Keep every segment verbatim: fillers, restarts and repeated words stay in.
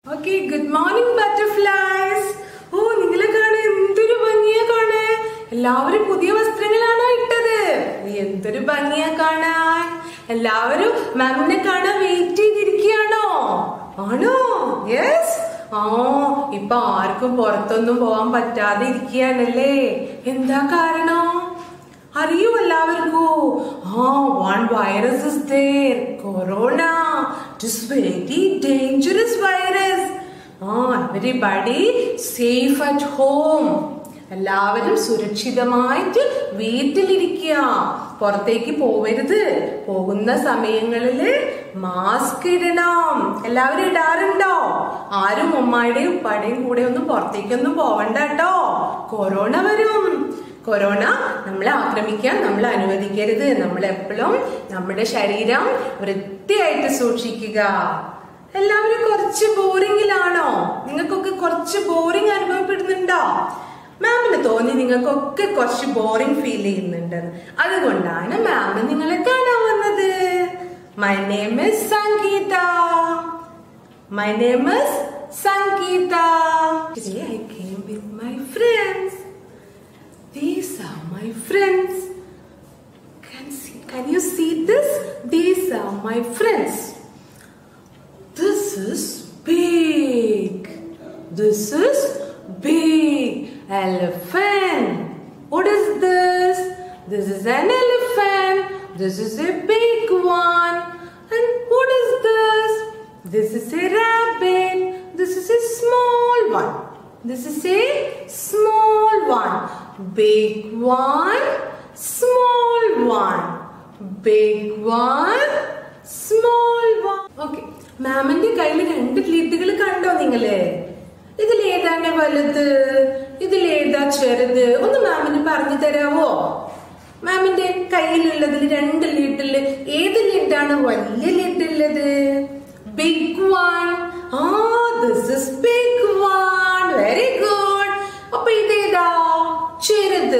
Okay, good morning butterflies. Oh, നിങ്ങളെ കാണാൻ എന്തൊരു ഭംഗിയാ കാണാൻ. എല്ലാവരും പുതിയ വസ്ത്രങ്ങളാണോ ഇട്ടത്? എന്തൊരു ഭംഗിയാ കാണാൻ. എല്ലാവരും മാമിനെ കാണാൻ വെയിറ്റ് ചെയ്തിരിക്കുകയാണോ? ആണോ? യെസ്. ആ ഇപ്പൊ ആർക്കും പുറത്തൊന്നും പോവാൻ പറ്റാതെ ഇരിക്കുകയാണല്ലേ. എന്താ കാരണം? അറിയോ എല്ലാവർക്കും? ആ one virus is there, corona. It is very dangerous virus. Ah, everybody safe at home. എല്ലാവരും സുരക്ഷിതമായിട്ട് വീട്ടിലിരിക്കുക. പുറത്തേക്ക് പോവരുത്. പോകുന്ന സമയങ്ങളില് മാസ്ക് ഇടണം. എല്ലാവരും ഇടാറുണ്ടോ? ആരും ഉമ്മായുടെയും ഉപ്പായുടെയും കൂടെ ഒന്നും പുറത്തേക്കൊന്നും പോവണ്ട കേട്ടോ. കൊറോണ വരും. കൊറോണ നമ്മളെ ആക്രമിക്കാൻ നമ്മൾ അനുവദിക്കരുത്. നമ്മൾ എപ്പോഴും നമ്മുടെ ശരീരം വൃത്തിയായിട്ട് സൂക്ഷിക്കുക. എല്ലാവരും കുറച്ച് ബോറിംഗിലാണോ? നിങ്ങൾക്കൊക്കെ കുറച്ച് ബോറിംഗ് അനുഭവപ്പെടുന്നുണ്ടോ? മാമിന് തോന്നി നിങ്ങൾക്കൊക്കെ കുറച്ച് ബോറിംഗ് ഫീൽ ചെയ്യുന്നുണ്ട്. അതുകൊണ്ടാണ് മാം നിങ്ങളെ കാണാൻ വന്നത്. My name is Sangeetha. My name is Sangeetha. Today I came with my friends. These are my friends. Can see, can you see this? These are my friends. This is big. This is big elephant. What is this? This is an elephant. This is a big one. And what is this? This is a rabbit. This is a small one. This is a small one. Big one, small one. Big one, small one. Okay. മാമിന്റെ കയ്യിൽ രണ്ട് ക്ലിപ്പുകൾ കണ്ടോ നിങ്ങള്? ഇതിലേതാണ് വലുത്? ഇതിലേതാ ചെറുത്? ഒന്ന് മാമിന് പറഞ്ഞു തരാവോ? മാമിന്റെ കയ്യിലുള്ളതിൽ രണ്ട് ലിഡില് ഏത് ലിഡാണ് വലിയ ലിഡുള്ളത്? Big one. ആ this is big one. Very good. അപ്പൊ ഇതേതാ ചെറുത്?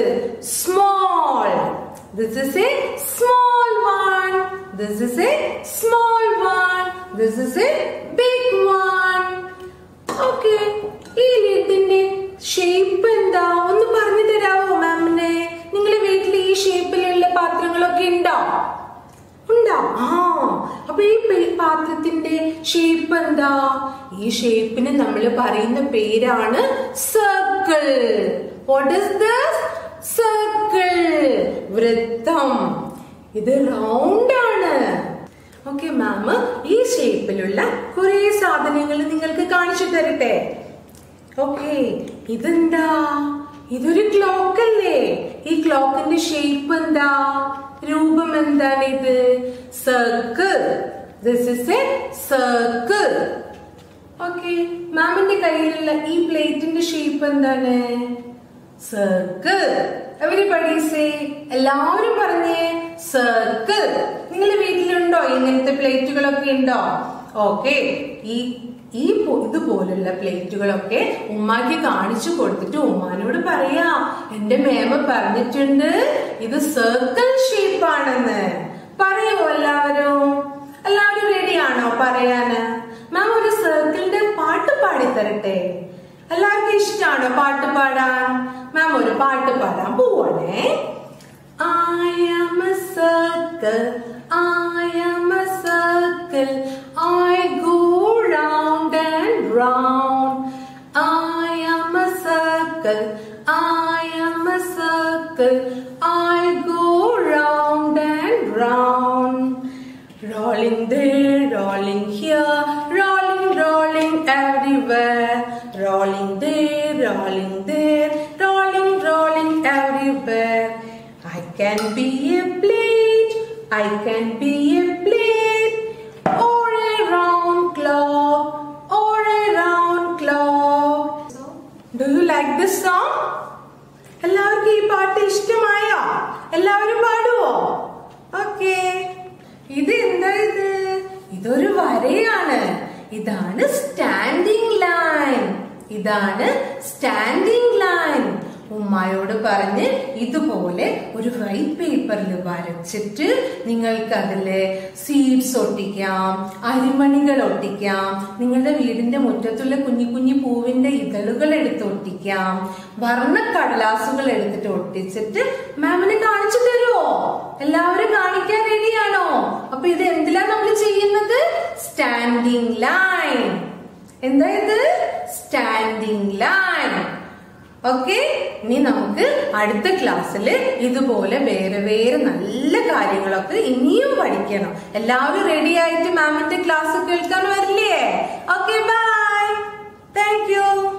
Small. This is a small one. This is a small one. This is a big one. Okay. ഈ ലിഡിന്റെ ഷേപ്പ് എന്താ? ഒന്ന് പറഞ്ഞു തരാവോ മാമിനെ? നിങ്ങളുടെ വീട്ടിൽ ഈ ഷേപ്പിലുള്ള പാത്രങ്ങളൊക്കെ ഉണ്ടോ? ഉണ്ടോ? ആ അപ്പൊ ഈ പാത്രത്തിന്റെ ഷേപ്പ് എന്താ? ഈ ഷേപ്പിന് നമ്മൾ പറയുന്ന പേരാണ് circle. What is this? Circle. വൃത്തം. ഇത് റൗണ്ട് ആണ്. ഓക്കെ മാം ഈ ഷേപ്പിലുള്ള കുറെ സാധനങ്ങൾ നിങ്ങൾക്ക് കാണിച്ചു തരട്ടെ. ഓക്കെ. ഇതെന്താ? ഇതൊരു ക്ലോക്ക് അല്ലേ? ഈ ക്ലോക്കിന്റെ ഷേപ്പ് എന്താ? രൂപം എന്താണ് ഇത്? Circle. This is a circle. Okay. മാമിന്റെ കയ്യിലുള്ള ഈ പ്ലേറ്റിന്റെ ഷേപ്പ് എന്താണ്? സർക്കിൾ. Everybody say. എല്ലാവരും പറഞ്ഞേ സർക്കിൾ. നിങ്ങളുടെ വീട്ടിലുണ്ടോ ഇങ്ങനത്തെ പ്ലേറ്റുകളൊക്കെ ഉണ്ടോ? ഓക്കെ. ഈ ഈ ഇതുപോലുള്ള പ്ലേറ്റുകളൊക്കെ ഉമ്മാക്ക് കാണിച്ചു കൊടുത്തിട്ട് ഉമ്മാനോട് പറയാ, എന്റെ മേമ പറഞ്ഞിട്ടുണ്ട് ഇത് സർക്കിൾ ഷേപ്പ് ആണെന്ന്. പറയോ എല്ലാവരും? എല്ലാവരും റെഡിയാണോ പറയാന്? മാം ഒരു സർക്കിളിന്റെ പാട്ട് പാടിത്തരട്ടെ. എല്ലാവർക്കും ഇഷ്ടമാണോ പാട്ട് പാടാൻ? മാം ഒരു പാട്ട് പാടാൻ പോവാണേ. I am a circle, I am a circle, I go round and round. I am a circle, I am a circle, I go round and round. Rolling there, rolling here, rolling, rolling everywhere. Rolling there, rolling there, rolling, rolling everywhere. I can be a plate, I can be a plate, or a round clock, or a round clock. Do you like this song? എല്ലാവർക്കും ഈ പാട്ട് ഇഷ്ടമായോ? എല്ലാവരും പാടുവോ? Okay. ഇത് എന്താ ഇത്? ഇതൊരു വരയാണ്. ഇതാണ് സ്റ്റാൻഡിംഗ് ലൈൻ. ഇതാണ് സ്റ്റാൻഡിംഗ് ലൈൻ. ഉമ്മായോട് പറഞ്ഞ് ഇതുപോലെ ഒരു വൈറ്റ് പേപ്പറിൽ വരച്ചിട്ട് നിങ്ങൾക്ക് അതില് സീഡ്സ് ഒട്ടിക്കാം, അരിമണികൾ ഒട്ടിക്കാം, നിങ്ങളുടെ വീടിന്റെ മുറ്റത്തുള്ള കുഞ്ഞു കുഞ്ഞു പൂവിന്റെ ഇതളുകൾ എടുത്ത് ഒട്ടിക്കാം, വർണ്ണക്കടലാസുകൾ എടുത്തിട്ട് ഒട്ടിച്ചിട്ട് മാമിനെ കാണിച്ചു തരുമോ? എല്ലാവരും കാണിക്കാൻ റെഡിയാണോ? അപ്പൊ ഇത് എന്തിലാ നമ്മൾ ചെയ്യുന്നത്? Standing line. എന്താ ഇത്? Standing line. ഓക്കെ, ഇനി നമുക്ക് അടുത്ത ക്ലാസ്സിൽ ഇതുപോലെ വേറെ വേറെ നല്ല കാര്യങ്ങളൊക്കെ ഇനിയും പഠിക്കണം. എല്ലാവരും റെഡി ആയിട്ട് മാമിന്റെ ക്ലാസ് കേൾക്കാൻ വരില്ലേ? Okay, bye. Thank U.